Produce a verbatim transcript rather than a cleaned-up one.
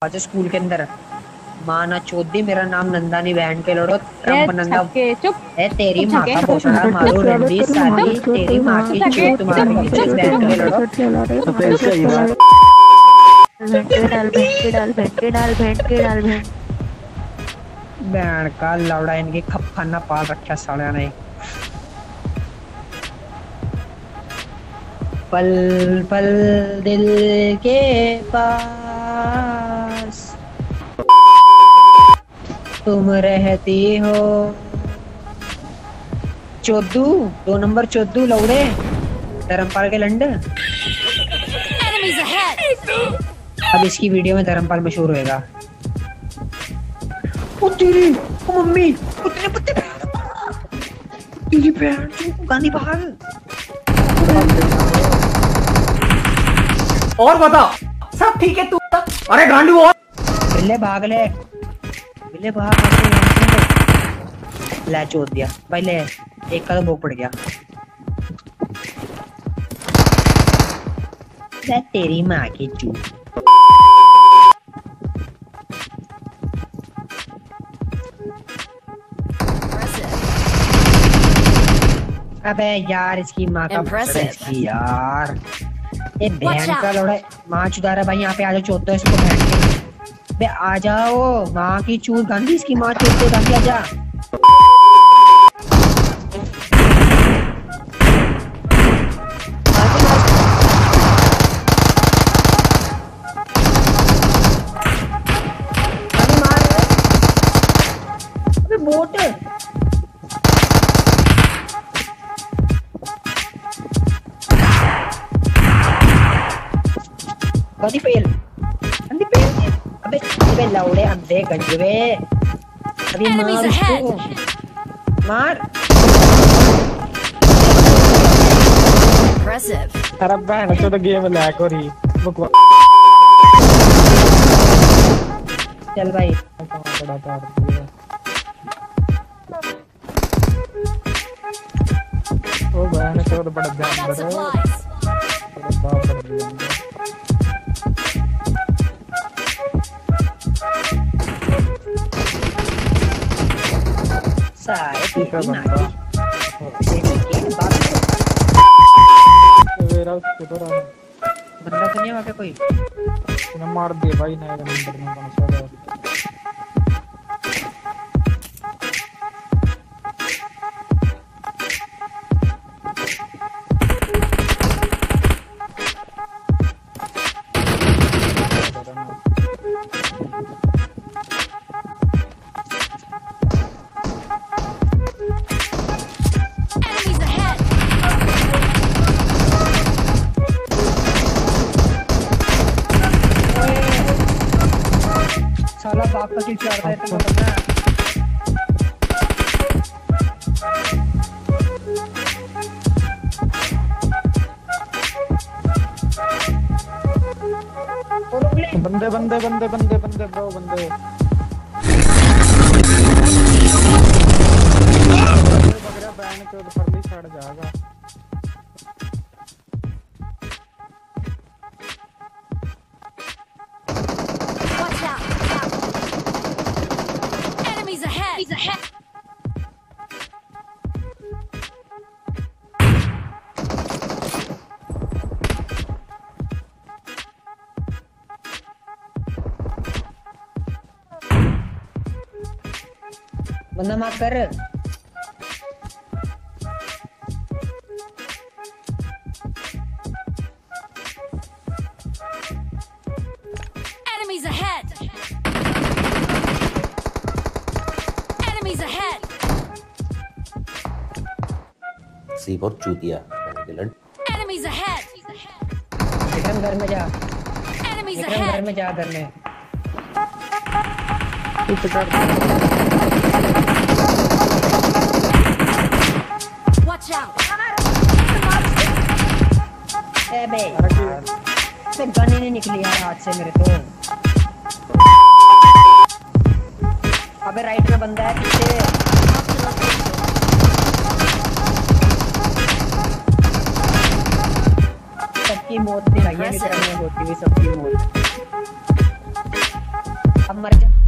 आज स्कूल के अंदर माना चौधरी, मेरा नाम नंदा नहीं, बहन के लड़ो ट्रम्प नंदा। चुप है तेरी माँ का भोसड़ा मारो रणवीर साली, तेरी माँ की चोट मारो बहन के लड़ो। भेंटे डाल भेंटे डाल भेंटे डाल भेंटे डाल भेंट बहन का लौड़ा, इनकी खप्खाना पाल रखा साड़ा ने। पल पल दिल के पास तुम रहती हो। चौदू दो नंबर चौदू लौड़े धर्मपाल के लंड। अब इसकी वीडियो में धर्मपाल मशहूर होएगा। ओ तेरी ओ मम्मी ओ तेरे पत्ते तेरी बहन तू गांधी भाग। और बता सब ठीक है तू? अरे गांडू और बिल्ले भाग ले, बिल्ले भाग ले। चोद दिया भाई, ले एक का तो भोग पड़ गया। ले तेरी माँ की चूत। अबे यार इसकी माँ का इसकी यार, ये बहन का लौड़ा माँ चुदारा भाई। यहाँ पे आ जाओ, चोद दो इसको बहन के। बे आ जाओ, माँ की चूत गांधी, इसकी माँ चोद दो गांधी, आजा। अबे vote Gandhi fail, Gandhi fail. अबे अबे लौड़े अंधे गंजवे, अभी मार उसको मार। अरे बहन तो गेम लैग हो रही। चल भाई बड़ा पार दिया। ओ बहन तो बड़ा जानवर है, बड़ा पार कर दिया। सारे ठीक है बंदा मेरा उसको तो रहा बंदा तो नहीं है वहाँ पे कोई। ना मार दे भाई, नया नंबर में कौन सा है। साला बाप का किल चार है तो पता है। बंदे बंदे बंदे बंदे बंदे ब्रो बंदे बगरा बैन के ऊपर भी चढ़ जाएगा। बंदा मार कर। Enemies ahead. Enemies ahead. सी बहुत चूतिया Enemies ahead. विक्रम घर में जा, Enemies विक्रम घर ahead. में जा, घर में। Watch out. ए बे से गन ही नहीं निकली यार हाथ से मेरे तो। अबे राइट में बंदा है पीछे। सबकी मौत दिखाई है, विक्रम ने होती हुई सबकी मौत। अब मर जा